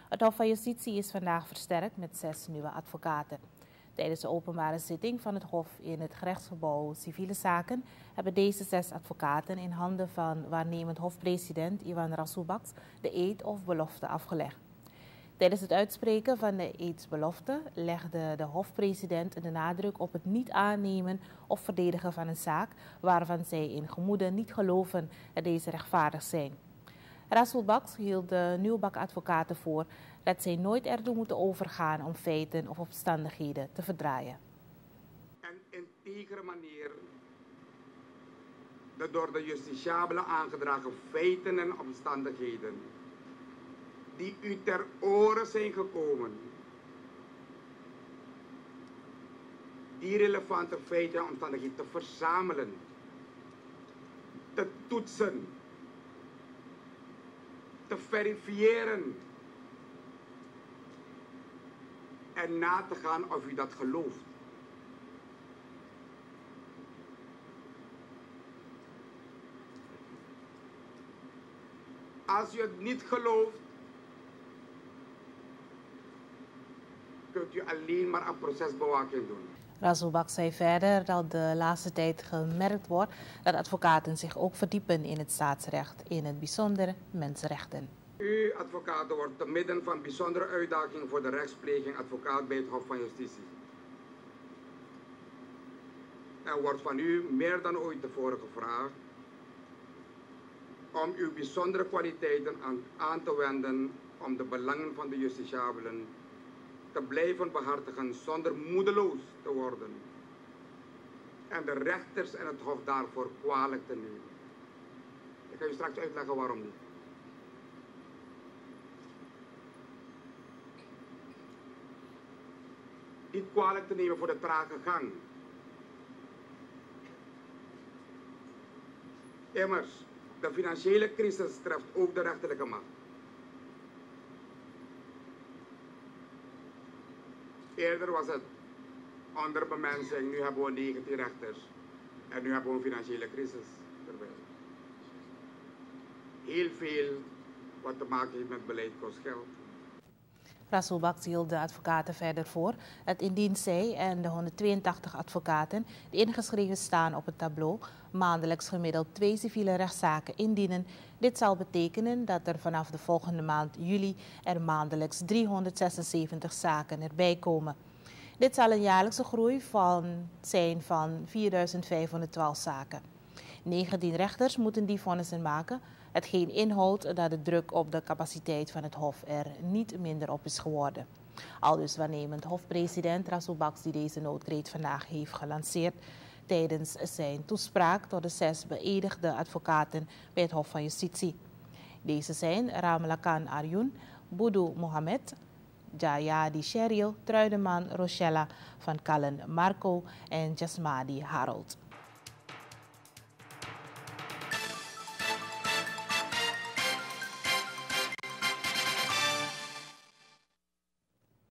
Het Hof van Justitie is vandaag versterkt met 6 nieuwe advocaten. Tijdens de openbare zitting van het Hof in het gerechtsgebouw Civiele Zaken hebben deze 6 advocaten in handen van waarnemend hofpresident Iwan Rasoubaks de eed of belofte afgelegd. Tijdens het uitspreken van de eedsbelofte legde de hofpresident de nadruk op het niet aannemen of verdedigen van een zaak waarvan zij in gemoede niet geloven dat deze rechtvaardig zijn. Rasoubaks hield de nieuwbak-advocaten voor dat zij nooit ertoe moeten overgaan om feiten of omstandigheden te verdraaien. En integere manier de door de justitiabelen aangedragen feiten en omstandigheden die u ter oren zijn gekomen, die relevante feiten en omstandigheden te verzamelen, te toetsen, te verifiëren en na te gaan of u dat gelooft. Als u het niet gelooft, kunt u alleen maar aan procesbewaking doen. Rasoubaks zei verder dat de laatste tijd gemerkt wordt dat advocaten zich ook verdiepen in het staatsrecht, in het bijzonder mensenrechten. U, advocaten, wordt te midden van bijzondere uitdagingen voor de rechtspleging advocaat bij het Hof van Justitie. Er wordt van u meer dan ooit tevoren gevraagd om uw bijzondere kwaliteiten aan te wenden om de belangen van de justitiabelen te blijven behartigen zonder moedeloos te worden en de rechters en het Hof daarvoor kwalijk te nemen. Ik ga u straks uitleggen waarom niet. Niet kwalijk te nemen voor de trage gang. Immers, de financiële crisis treft ook de rechterlijke macht. Eerder was het onderbemensing, nu hebben we 19 rechters en nu hebben we een financiële crisis erbij. Heel veel wat te maken heeft met beleid kost geld. Rasoubaks hield de advocaten verder voor dat indien zij en de 182 advocaten die ingeschreven staan op het tableau maandelijks gemiddeld 2 civiele rechtszaken indienen, dit zal betekenen dat er vanaf de volgende maand juli er maandelijks 376 zaken erbij komen. Dit zal een jaarlijkse groei zijn van 4.512 zaken. 19 rechters moeten die vonnissen maken, hetgeen inhoudt dat de druk op de capaciteit van het Hof er niet minder op is geworden. Aldus waarnemend hofpresident Rasoubaks die deze noodkreet vandaag heeft gelanceerd tijdens zijn toespraak tot de 6 beëdigde advocaten bij het Hof van Justitie. Deze zijn Ramlakan Arjun, Boudou Mohamed, Jayadi Sheryl, Truideman Rochella, Van Kallen Marco en Jasmadi Harold.